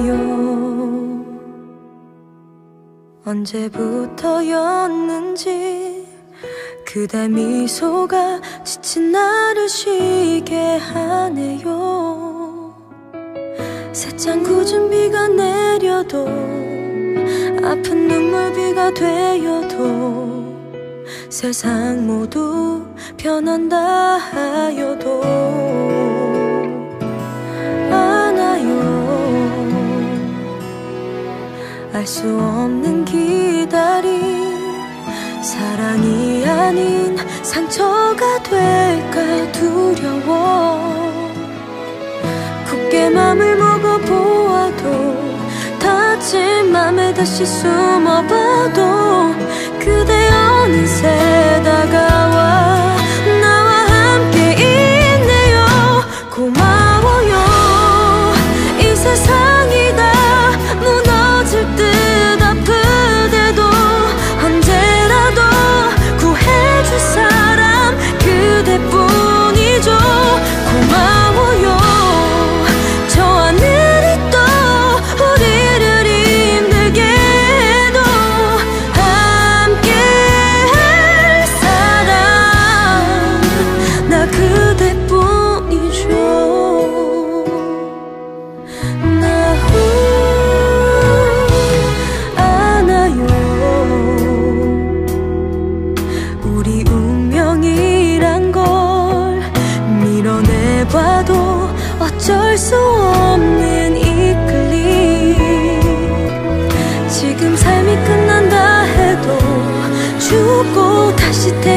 알아요. 언제부터였는지 그대 미소가 지친 나를 쉬게 하네요. 새찬 굳은 비가 내려도 아픈 눈물비가 되어도 세상 모두 변한다 하여도 알 수 없는 기다림, 사랑이 아닌 상처가 될까 두려워. 굳게 맘을 먹어보아도 다친 맘에 다시 숨어봐도 그대 어느새 다가와 나와 함께 있네요. 고마워요. 이 세상이 다 무너질 듯 아프대도 언제라도 구해줄 사람 그대뿐이죠. 고마워요. 저 하늘이 또 우리를 힘들게 해도 함께할 사람 나 그대뿐이죠. 우리 운명이란 걸 밀어내봐도 어쩔 수 없는 이끌림. 지금 삶이 끝난다 해도 죽고 다시